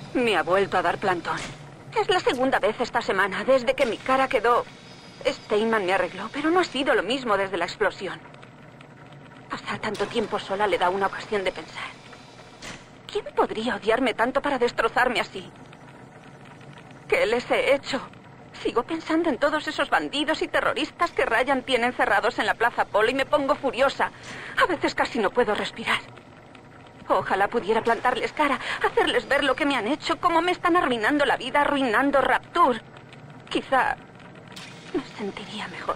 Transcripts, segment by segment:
Me ha vuelto a dar plantón. Es la segunda vez esta semana, desde que mi cara quedó... Steinman me arregló, pero no ha sido lo mismo desde la explosión. Pasar tanto tiempo sola le da una ocasión de pensar. ¿Quién podría odiarme tanto para destrozarme así? ¿Qué les he hecho? Sigo pensando en todos esos bandidos y terroristas que Ryan tiene encerrados en la Plaza Polo y me pongo furiosa. A veces casi no puedo respirar. Ojalá pudiera plantarles cara, hacerles ver lo que me han hecho, cómo me están arruinando la vida, arruinando Rapture. Quizá me sentiría mejor.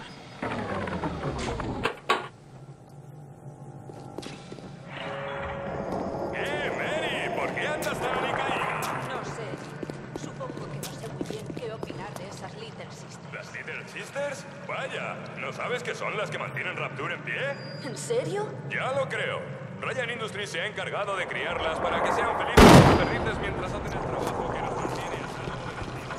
Mary! ¿Por qué andas tan alicaída? No sé. Supongo que no sé muy bien qué opinar de esas Little Sisters. ¿Las Little Sisters? Vaya, ¿no sabes que son las que mantienen Rapture en pie? ¿En serio? Ya lo creo. Ryan Industries se ha encargado de criarlas para que sean felices y felices mientras hacen el trabajo que nos mantiene a salvo de las vidas.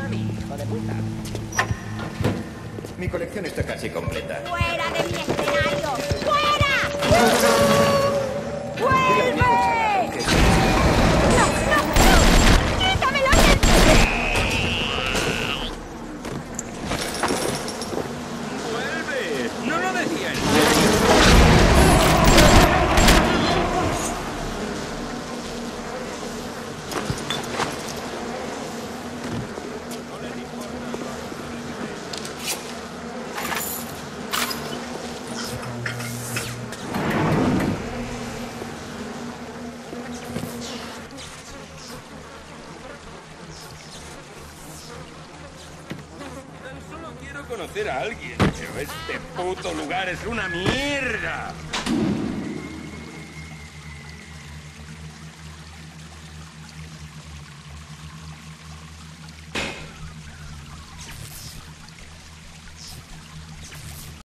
mí, hijo de puta. Mi colección está casi completa. ¡Fuera de mi escenario! ¡Fuera! ¡Vuelve! ¡No, no, no! ¡Quítamelo! ¡Vuelve! ¡No lo decía! Tan solo quiero conocer a alguien, pero este puto lugar es una mierda.